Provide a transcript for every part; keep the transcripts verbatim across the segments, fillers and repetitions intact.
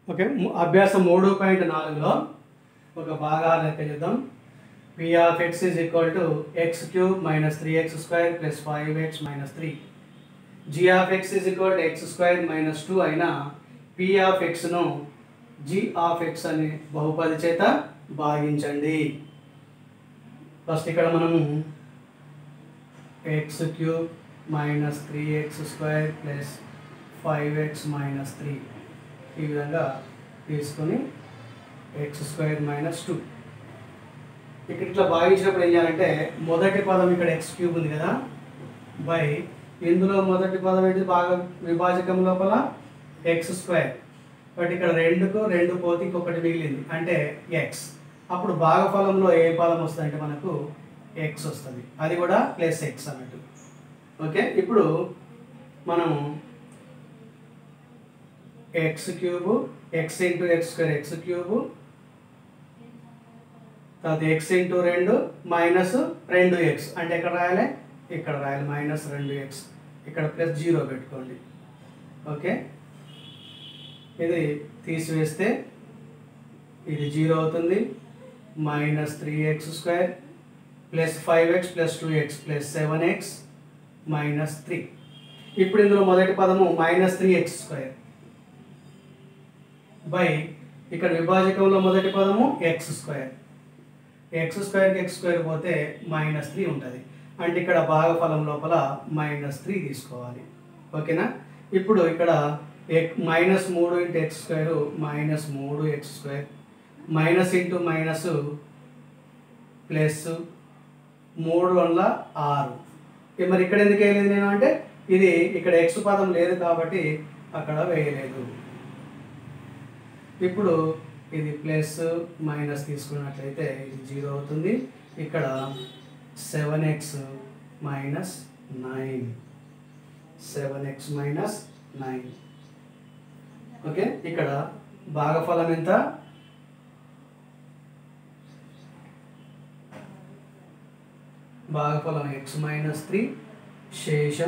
Okay, అభ్యాసం మూడు point నాలుగులో ఒక భాగాలు లెక్క చేద్దాం. P of X is equal to X cube minus three X square plus five X minus three. G of X is equal to X square minus two అయిన P of ఎక్స్ను G of X అనే బహుపది చేత భాగించండి. First ఇక్కడ మనము X cube minus three X square plus five X minus three ఈ విధంగా తీసుకొని ఎక్స్ స్క్వేర్ మైనస్ టూ ఇక్కడ ఇట్లా భాగించినప్పుడు ఏం చేయాలంటే మొదటి పదం ఇక్కడ ఎక్స్ క్యూబ్ ఉంది కదా బై ఇందులో మొదటి పదం ఏంటి బాగా విభాజకం లోపల ఎక్స్ స్క్వేర్, బట్ ఇక్కడ రెండుకు రెండు పోతే ఇంకొకటి మిగిలింది అంటే ఎక్స్. అప్పుడు భాగఫలంలో ఏ పదం వస్తుంది అంటే మనకు ఎక్స్ వస్తుంది, అది కూడా ప్లస్ ఎక్స్ అన్నట్టు. ఓకే, ఇప్పుడు మనము X cube X into X square X cube తర్వాత ఎక్స్ ఇంటూ రెండు మైనస్ రెండు ఎక్స్ అంటే ఎక్కడ రాయాలి, ఇక్కడ రాయాలి మైనస్ రెండు ఎక్స్, ఇక్కడ ప్లస్ జీరో పెట్టుకోండి. ఓకే, ఇది తీసివేస్తే ఇది జీరో అవుతుంది. Minus three X square plus five X plus two X plus seven X minus three. ఇప్పుడు ఇందులో మొదటి పదము minus three X square by ఇక్కడ విభాజకంలో మొదటి పదము ఎక్స్ స్క్వేర్. ఎక్స్ స్క్వేర్కి ఎక్స్ స్క్వేర్ పోతే మైనస్ త్రీ ఉంటుంది అంటే ఇక్కడ భాగఫలం లోపల మైనస్ త్రీ తీసుకోవాలి. ఓకేనా, ఇప్పుడు ఇక్కడ ఎక్ మైనస్ మూడు ఇంటూ ఎక్స్ స్క్వేర్ మైనస్ మూడు X square minus into minus plus మూడు వల్ల ఆరు. మరి ఇక్కడ ఎందుకు వేయలేదు నేను అంటే ఇది ఇక్కడ ఎక్స్ పదం లేదు కాబట్టి అక్కడ వేయలేదు. ఇప్పుడు ఇది ప్లస్ మైనస్ తీసుకున్నట్లయితే ఇది జీరో అవుతుంది. ఇక్కడ seven X minus nine seven X minus nine. Okay, ఇక్కడ భాగఫలం ఎంత, భాగఫలం ఎక్స్ మైనస్ త్రీ, శేషం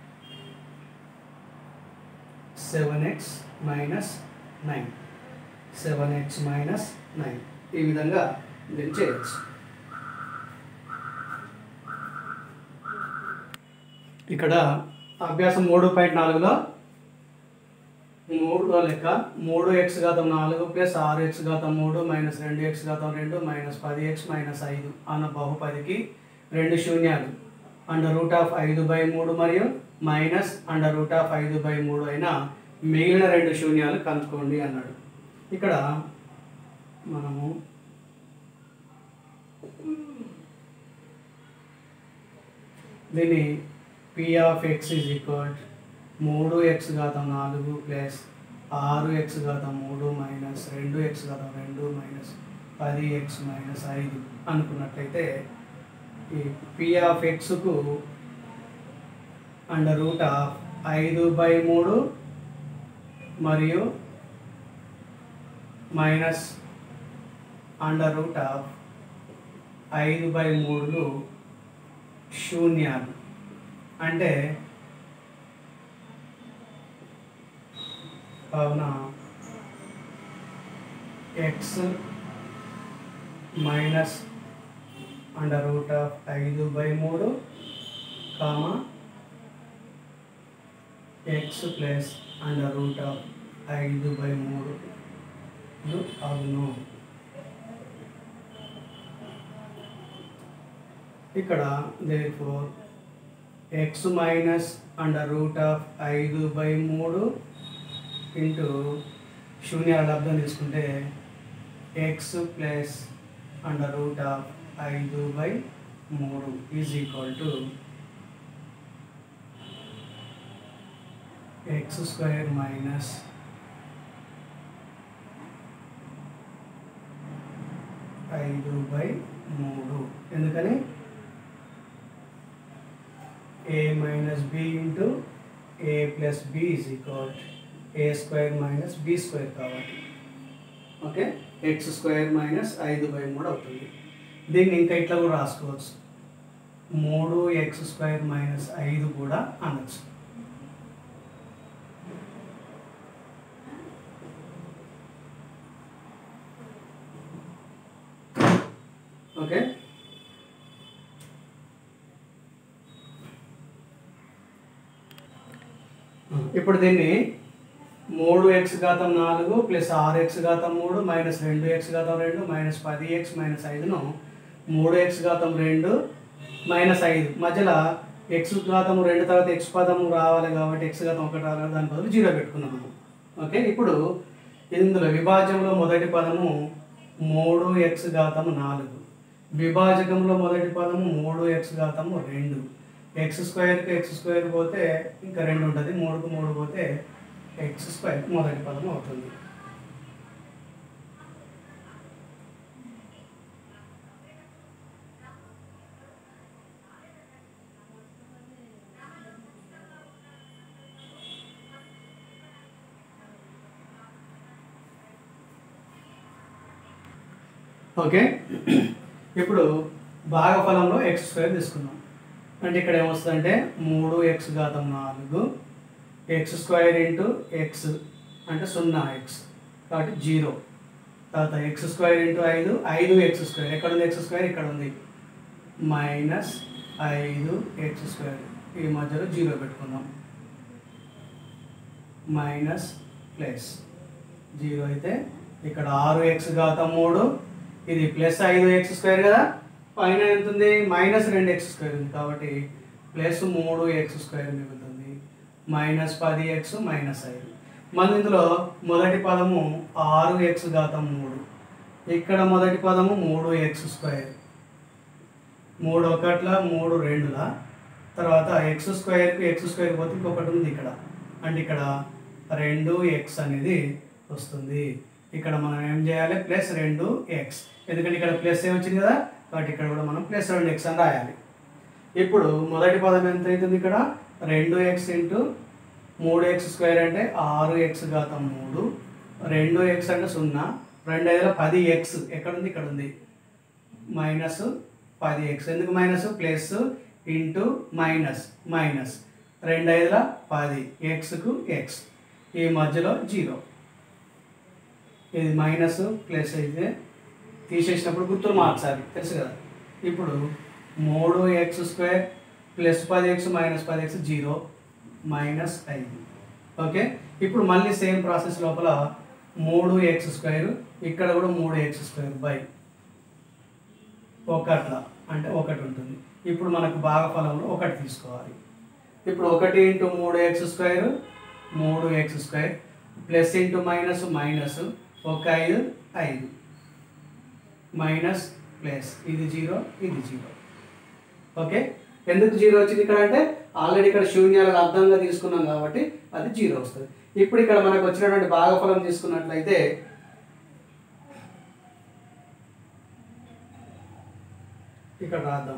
seven X minus nine seven X minus nine. ఈ విధంగా దీన్ని చేయవచ్చు. ఇక్కడ అభ్యాసం మూడు పాయింట్ నాలుగులో మూడులో లెక్క మూడు ఎక్స్ ఘాతం నాలుగు ప్లస్ ఆరు ఎక్స్ ఘాతం మూడు మైనస్ రెండు ఎక్స్ ఘాతం రెండు మైనస్ పది ఎక్స్ మైనస్ ఐదు అన్న బహుపదికి రెండు శూన్యాలు అండర్ రూట్ ఆఫ్ ఐదు బై మూడు మరియు మైనస్ అండర్ రూట్ ఆఫ్ ఐదు బై మూడు అయినా మిగిలిన రెండు శూన్యాలు కనుక్కోండి అన్నాడు. ఇక్కడ మనము దీన్ని P of X is equal మూడు ఎక్స్ ఘాతం నాలుగు ప్లస్ ఆరు ఎక్స్ ఘాతం మూడు మైనస్ రెండు ఎక్స్ ఘాతం రెండు మైనస్ పది ఎక్స్ మైనస్ ఐదు అనుకున్నట్లయితే ఈ పి ఆఫ్ ఎక్స్కు అండర్ రూట్ ఆఫ్ ఐదు బై మూడు మరియు మైనస్ అండర్ రూట్ ఆఫ్ ఐదు బై మూడులు శూన్యాలు అంటే కావున X minus under root of ఐదు బై మూడు comma X plus under root of ఐదు బై మూడు అవును. ఇక్కడ therefore X minus under root of ఐదు బై మూడు ఇంటూ శూన్యాల లబ్ధం తీసుకుంటే X plus under root of ఐదు బై మూడు is equal to X square minus ఐదు బై మూడు. ఎందుకని A minus B into A plus B is equal A square minus B square కావాలి. ఓకే, ఎక్స్ స్క్వేర్ మైనస్ ఐదు by మూడు అవుతుంది. దీన్ని ఇంకా ఇట్లా కూడా రాసుకోవచ్చు, మూడు ఎక్స్ స్క్వేర్ మైనస్ ఐదు కూడా అనొచ్చు. ఓకే, ఇప్పుడు దీన్ని మూడు ఎక్స్ ఘాతం నాలుగు ప్లస్ ఆరు ఎక్స్ ఘాతం మూడు మైనస్ రెండు ఎక్స్ ఘాతం రెండు మైనస్ పది ఎక్స్ మైనస్ ఐదును మూడు ఎక్స్ ఘాతం రెండు మైనస్ ఐదు మధ్యలో ఎక్స్ ఘాతం రెండు తర్వాత ఎక్స్ పదము రావాలి కాబట్టి ఎక్స్ ఘాతం ఒకటి రావాలి, దాని బదులు జీరో పెట్టుకున్నాం మనం. ఓకే, ఇప్పుడు ఇందులో విభాజ్యంలో మొదటి పదము మూడు ఎక్స్ ఘాతము నాలుగు, విభాజకంలో మొదటి పదము మూడు ఎక్స్ ఘాతము రెండు. ఎక్స్ స్క్వేర్కి ఎక్స్ స్క్వేర్ పోతే ఇంకా రెండు ఉంటుంది, మూడుకు మూడు పోతే ఎక్స్ స్క్వేర్ మొదటి పదం అవుతుంది. ఓకే, ఇప్పుడు భాగఫలంలో ఎక్స్ స్క్వేర్ తీసుకున్నాం అంటే ఇక్కడ ఏమొస్తుందంటే మూడు ఎక్స్ ఘాతం నాలుగు ఎక్స్ స్క్వేర్ ఇంటూ ఎక్స్ అంటే సున్నా ఎక్స్ కాబట్టి జీరో. తర్వాత ఎక్స్ స్క్వేర్ ఇంటూ ఐదు ఐదు ఎక్స్ స్క్వేర్, ఎక్కడ ఉంది ఎక్స్ స్క్వేర్ ఇక్కడ ఉంది, మైనస్ ఐదు ఎక్స్ స్క్వేర్, ఈ మధ్యలో జీరో పెట్టుకుందాం. మైనస్ ప్లస్ జీరో అయితే ఇక్కడ ఆరు ఎక్స్ ఘాతం మూడు, ఇది ప్లస్ ఐదు ఎక్స్ స్క్వేర్ కదా, పైన ఎంత ఉంది మైనస్ రెండు ఎక్స్ స్క్వేర్ ఉంది కాబట్టి ప్లస్ మూడు ఎక్స్ స్క్వేర్ మిగులుతుంది, మైనస్ పది ఎక్స్ మైనస్ ఐదు. మన ఇందులో మొదటి పదము ఆరు ఎక్స్ ఘాతం మూడు, ఇక్కడ మొదటి పదము మూడు ఎక్స్ స్క్వేర్, మూడు ఒకట్ల మూడు రెండుల, తర్వాత ఎక్స్ స్క్వేర్కి ఎక్స్ స్క్వేర్ పోతే ఇంకొకటి ఉంది ఇక్కడ అంటే ఇక్కడ రెండు ఎక్స్ అనేది వస్తుంది. ఇక్కడ మనం ఏం చేయాలి ప్లస్ రెండు ఎక్స్, ఎందుకంటే ఇక్కడ ప్లస్ ఏ వచ్చింది కదా కాబట్టి ఇక్కడ కూడా మనం ప్లస్ రెండు ఎక్స్ అని రాయాలి. ఇప్పుడు మొదటి పదం ఎంత అవుతుంది ఇక్కడ రెండు ఎక్స్ ఇంటూ మూడు ఎక్స్ స్క్వేర్ అంటే ఆరు ఎక్స్ ఘాతం మూడు, రెండు ఎక్స్ అంటే సున్నా, రెండు ఐదుల పది ఎక్స్ ఎక్కడ ఉంది ఇక్కడ ఉంది, మైనస్ పది ఎక్స్, ఎందుకు minus plus into minus minus రెండు ఐదుల పది ఎక్స్కు ఎక్స్, ఈ మధ్యలో జీరో, ఇది మైనస్ ప్లస్ అయితే తీసేసినప్పుడు గుర్తులు మార్చాలి తెలుసు కదా. ఇప్పుడు మూడు ఎక్స్ స్క్వేర్ ప్లస్ పది ఎక్స్ మైనస్ పది ఎక్స్ జీరో మైనస్ ఐదు. ఓకే, ఇప్పుడు మళ్ళీ సేమ్ ప్రాసెస్ లోపల మూడు ఎక్స్ స్క్వేర్, ఇక్కడ కూడా మూడు ఎక్స్ స్క్వేర్ బై ఒకట్ల అంటే ఒకటి ఉంటుంది. ఇప్పుడు మనకు భాగఫలంలో ఒకటి తీసుకోవాలి. ఇప్పుడు ఒకటి ఇంటూ మూడు ఎక్స్ స్క్వేర్ మూడు X square plus into minus minus ఒక ఐదు ఐదు మైనస్ ప్లస్ ఇది జీరో ఇది జీరో. ఓకే, ఎందుకు జీరో వచ్చింది ఇక్కడ అంటే ఆల్రెడీ ఇక్కడ శూన్యాలకు అర్థంగా తీసుకున్నాం కాబట్టి అది జీరో వస్తుంది. ఇప్పుడు ఇక్కడ మనకు వచ్చినటువంటి భాగఫలం తీసుకున్నట్లయితే ఇక్కడ రాద్దాం,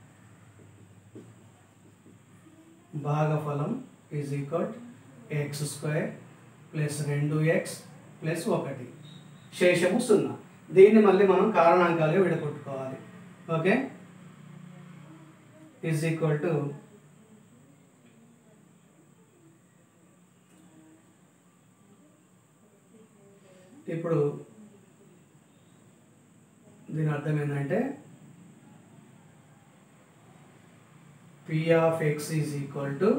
భాగఫలం is equal X square plus రెండు ఎక్స్ ప్లస్ ఒకటి, శేషము సున్నా. దీన్ని మళ్ళీ మనం కారణాంకాలుగా విడగొట్టుకోవాలి. ఓకే, ఈజ్ ఈక్వల్ టు ఇప్పుడు దీని అర్థం ఏంటంటే P of X is equal to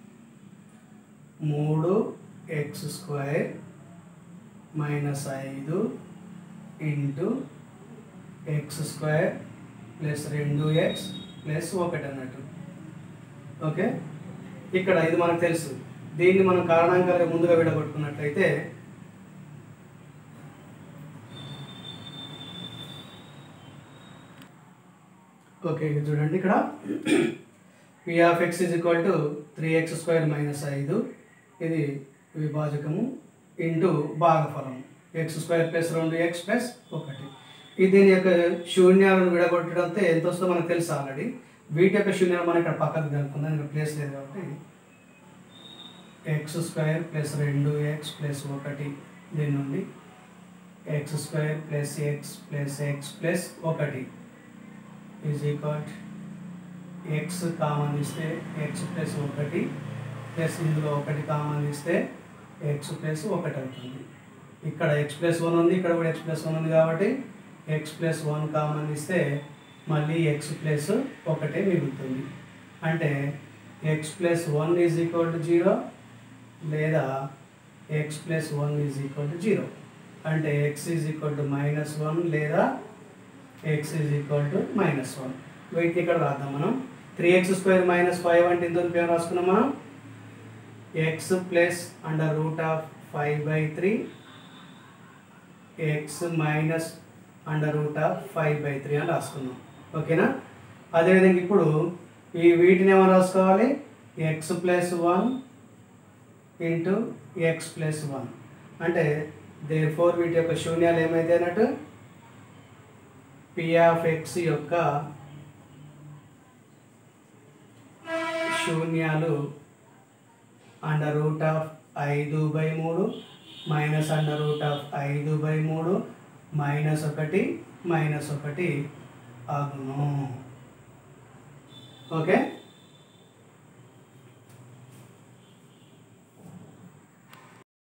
మూడు ఎక్స్ స్క్వేర్ మైనస్ ఐదు ఇంటూ ఎక్స్ స్క్వేర్ ప్లస్ రెండు ఎక్స్ ప్లస్ ఒకటి అన్నట్టు. ఓకే, ఇక్కడ ఇది మనకు తెలుసు. దీన్ని మనం కారణాంకాలుగా ముందుగా విడగొట్టుకున్నట్లయితే ఓకే చూడండి, ఇక్కడ P of X is equal to three X square minus ఐదు, ఇది విభాజకము ఇంటూ భాగఫలము ఎక్స్ స్క్వేర్ ప్లస్ రెండు ఎక్స్ ప్లస్ ఒకటి. ఇది దీని యొక్క శూన్యాలను విడగొట్టడంతో ఎంత వస్తుందో మనకు తెలుసు ఆల్రెడీ. వీటి యొక్క శూన్యాలు మనం ఇక్కడ పక్కకు కనుక్కుందాం, ఇక్కడ ప్లేస్ లేదు కాబట్టి ఎక్స్ స్క్వేర్ ప్లస్ రెండు ఎక్స్ ప్లస్ ఒకటి, దీని నుండి X square plus X plus X plus ఒకటి ఈజ్ ఈక్వల్ ఎక్స్ కామన్ ఇస్తే ఎక్స్ ప్లస్ ఒకటి ప్లస్ ఇందులో ఒకటి కామన్ ఇస్తే ఎక్స్ ప్లస్ ఒకటి అవుతుంది. ఇక్కడ ఎక్స్ ప్లస్ వన్ ఉంది, ఇక్కడ కూడా ఎక్స్ ప్లస్ వన్ ఉంది కాబట్టి ఎక్స్ ప్లస్ వన్ కామన్ ఇస్తే మళ్ళీ ఎక్స్ ప్లస్ ఒకటే మిగులుతుంది. అంటే x plus one is equal to zero లేదా x plus one is equal to zero. అంటే x is equal to minus one లేదా x is equal to minus one. వీటిని ఇక్కడ రాద్దాం మనం. Three X square minus five అంటే ఇంత పేరు రాసుకున్నాం మనం. X plus under root of five by three x minus under root of five by three అని రాసుకున్నాం. ఓకేనా. అదేవిధంగా ఇప్పుడు ఈ వీటిని ఏమైనా రాసుకోవాలి, x plus one into x plus one. అంటే దేర్ ఫోర్ వీటి యొక్క శూన్యాలు ఏమైతే అన్నట్టు పి ఆఫ్ ఎక్స్ యొక్క శూన్యాలు అండర్ రూట్ ఆఫ్ ఐదు బై మూడు మైనస్ అండర్ రూట్ ఆఫ్ ఐదు బై మూడు మైనస్ ఒకటి మైనస్ ఒకటి అగును. ఓకే.